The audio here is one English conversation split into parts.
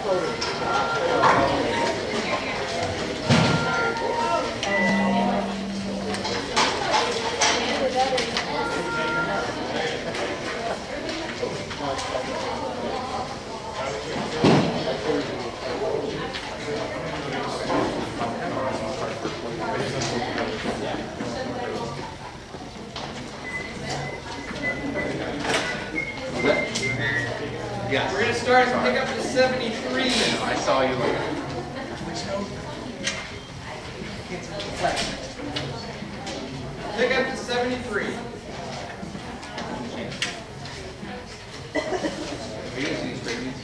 Yes. We're going to start and pick up to 73. I saw you. Pick up to 73. Are you guys using straight beans?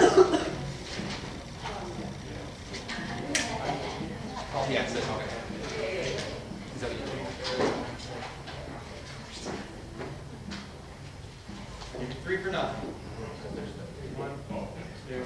Yes, that's okay. Is that what you do? 3 for nothing. 1, 2.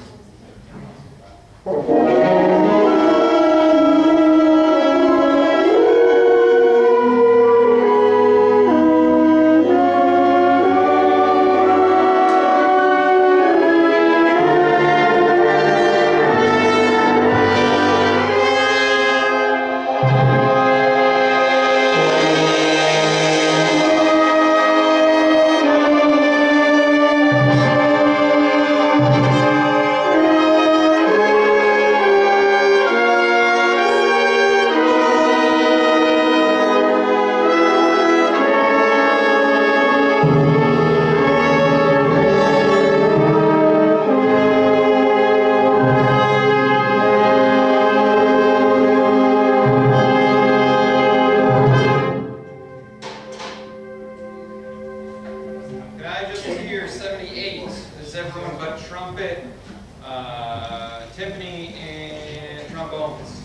Can I just hear 78? This is everyone but trumpet, timpani, and trombones.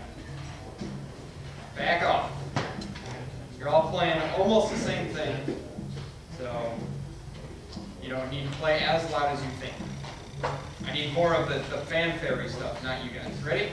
Back off. You're all playing almost the same thing, so you don't need to play as loud as you think. I need more of the fanfare stuff, not you guys. Ready?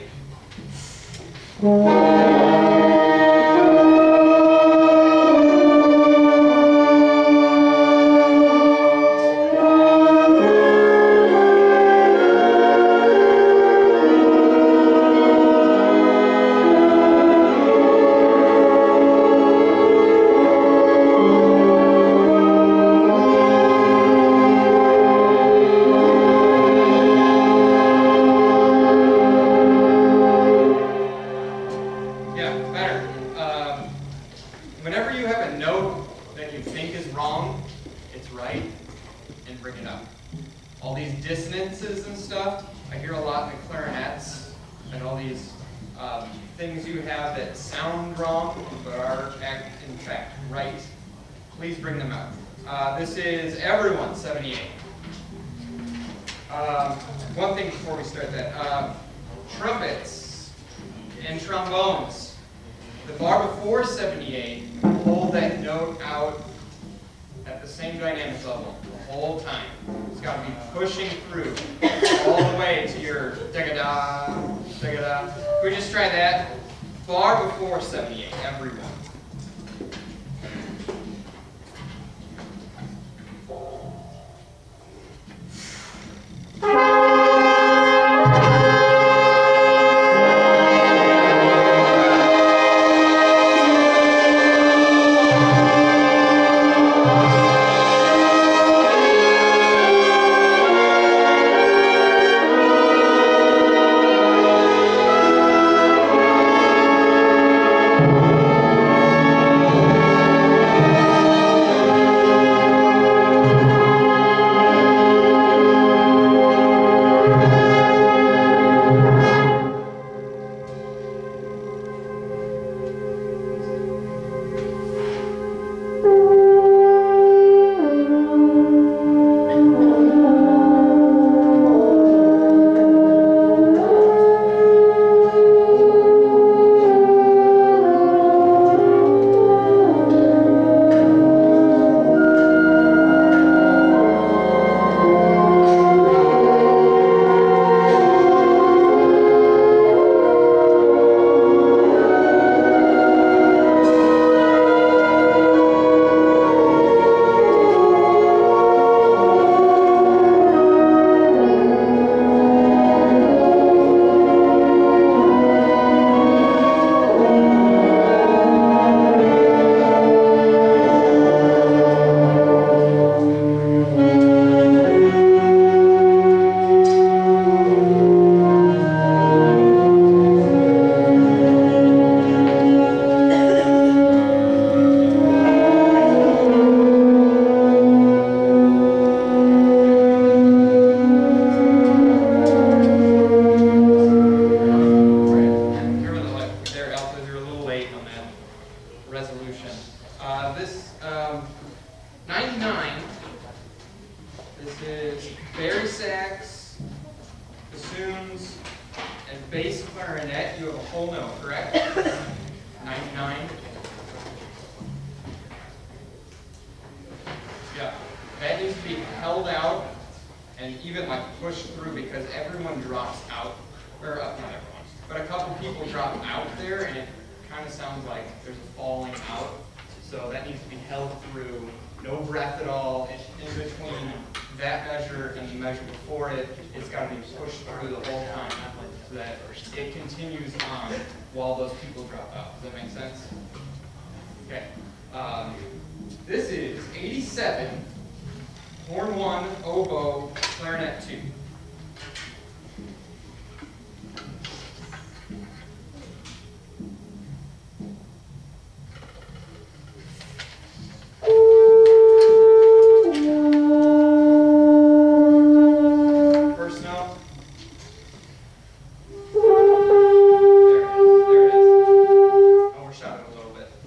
Whenever you have a note that you think is wrong, it's right, and bring it up. All these dissonances and stuff, I hear a lot in the clarinets, and all these things you have that sound wrong, but are in fact right. Please bring them out. This is everyone, 78. One thing before we start that. Trumpets and trombones. The bar before 78, hold that note out at the same dynamic level the whole time. It's got to be pushing through all the way to your da-ga-da, da-ga-da. Can we just try that? Bar before 78, everyone. bass clarinet, you have a whole note, correct? 99. Yeah, that needs to be held out and even like pushed through because everyone drops out, or not everyone, but a couple people drop out there and it kind of sounds like there's a falling out. So that needs to be held through, no breath at all. In between that measure and the measure before it, it's got to be pushed through the whole time so that it continues on while those people drop out. Does that make sense? Okay. This is 87, horn 1, oboe, clarinet 2. First note. There it is. Overshot it a little bit.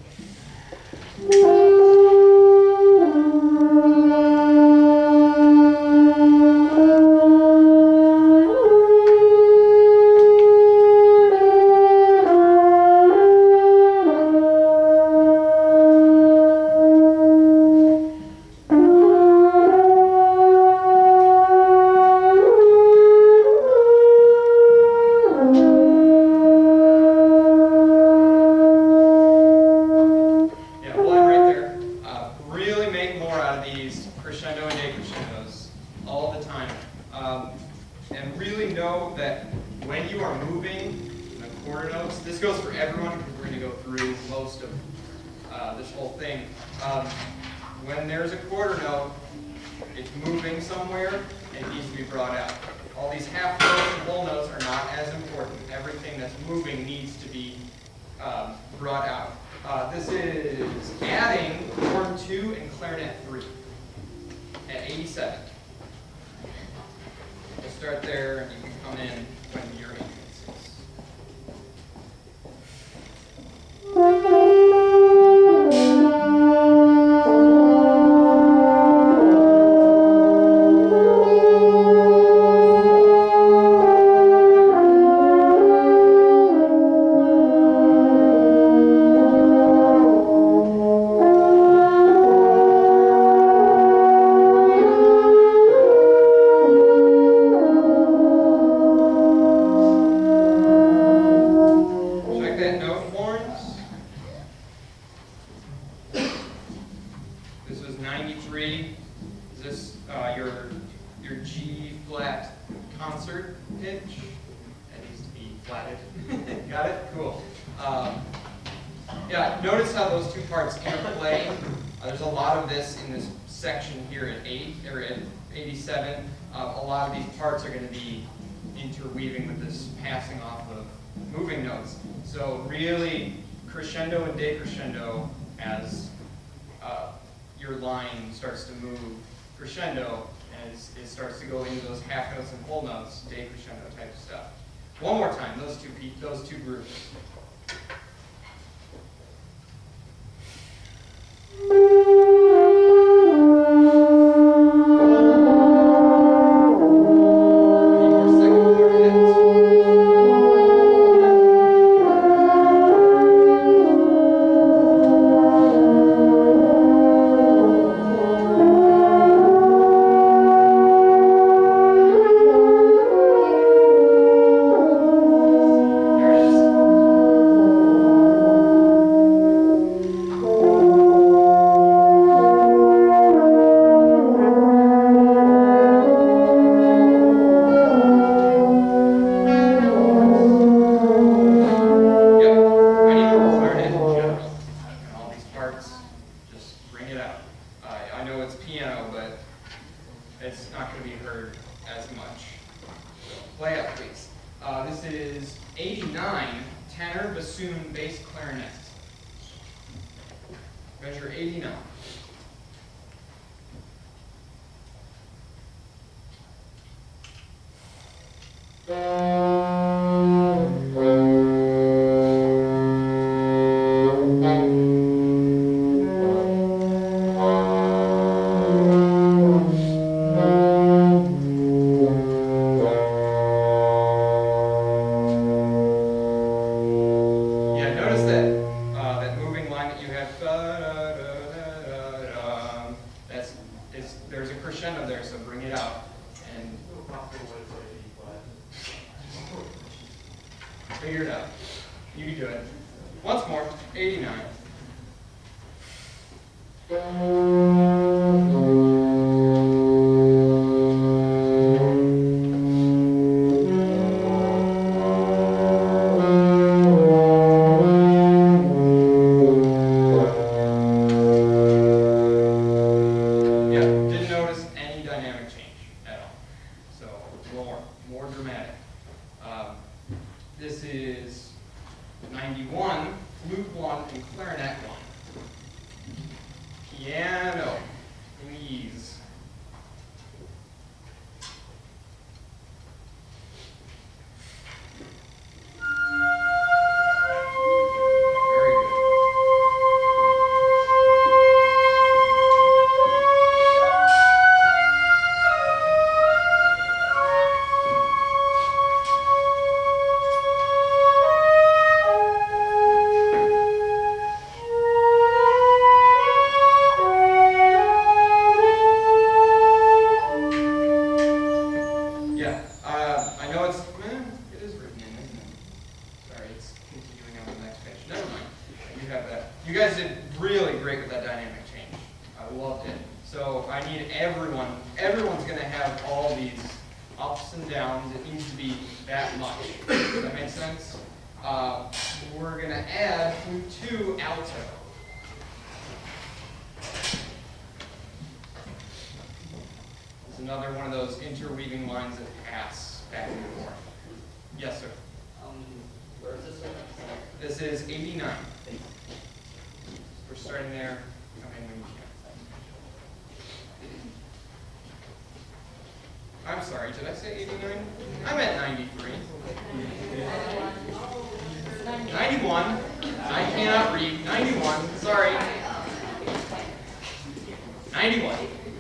Crescendo and decrescendos all the time. And really know that when you are moving the quarter notes, this goes for everyone because we're going to go through most of this whole thing. When there's a quarter note, it's moving somewhere and it needs to be brought out. All these half notes and whole notes are not as important. Everything that's moving needs to be brought out. This is adding horn 2 and clarinet 3 at 87. We'll start there and you can come in when you're in. This was 93. Is this your G flat concert pitch? That needs to be flatted. Got it? Cool. Yeah, notice how those two parts interplay. There's a lot of this in this section here at 87. A lot of these parts are going to be interweaving with this passing off of moving notes. So really, crescendo and decrescendo as your line starts to move crescendo as it starts to go into those half notes and whole notes, decrescendo type stuff. One more time, those two groups. I know it's piano, but it's not going to be heard as much. So play up, please. This is 89, tenor, bassoon, bass, clarinet. Measure 89. Figure it out. You can do it. Once more, 89. Yeah, didn't notice any dynamic change at all. So more dramatic. This is 91, flute 1 and clarinet 1. Piano, please. Very good. Yeah, I know it is written in, isn't it? Sorry, it's continuing on the next page. Never mind. You have that. You guys did really great with that dynamic change. I loved it. So I need everyone's going to have all these ups and downs. It needs to be that much. Does that make sense? We're going to add flute 2 alto. It's another one of those interweaving lines that pass back and forth. Yes, sir. Where is this one? This is 89. We're starting there. Come in when you can. I'm sorry, did I say 89? I meant 93. 91. I cannot read. 91. Sorry. 91.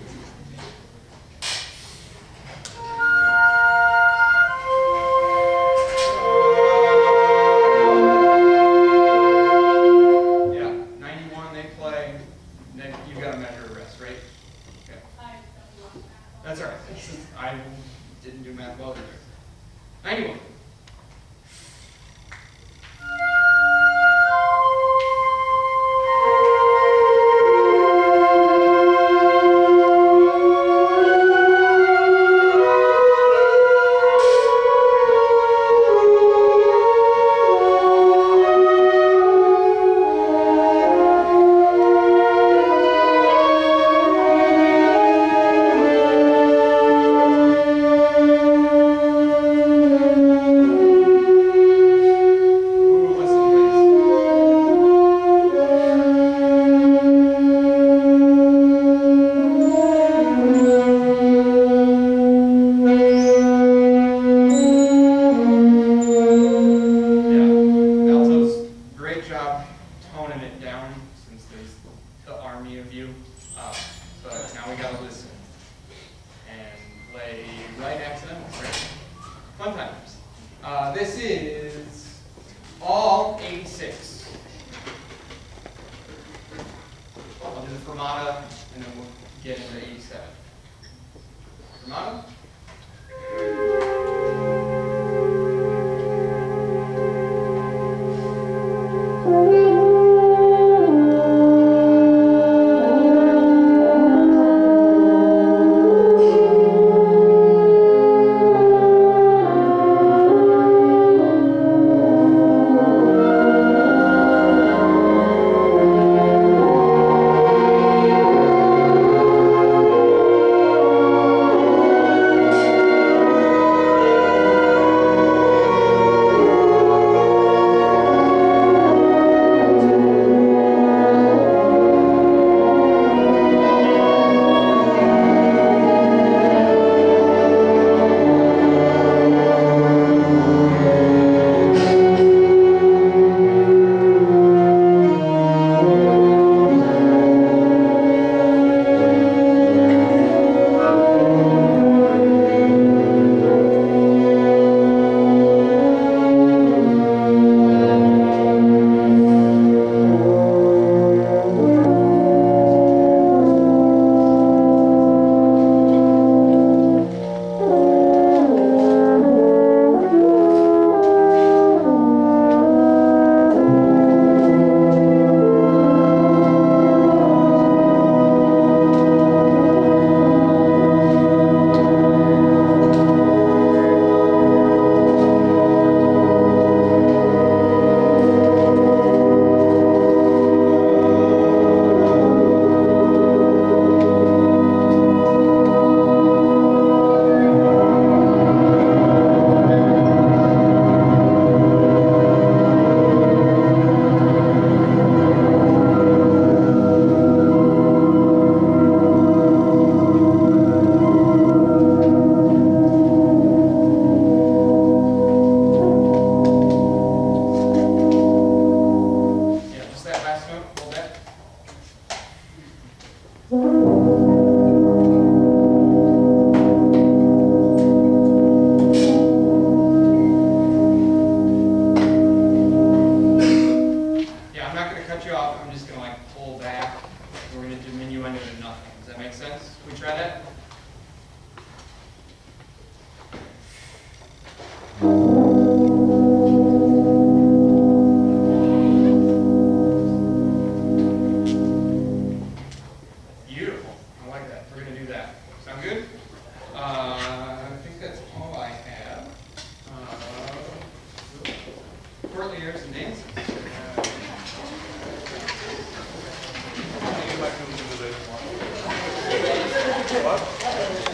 Yeah, 91 they play. Then you've got to measure a rest, right? Okay. That's all right. I didn't do math well either. 91. Ooh, listen, please. Yeah, altos, great job toning it down since there's the army of you. But now we gotta listen and play right accidentals, right? Fun times. This is all 86. I'll do the fermata and then we'll get into 87. Fermata? Can we try that? Beautiful. I like that. We're going to do that. Sound good? I think that's all I have. Courtly airs and dances. What?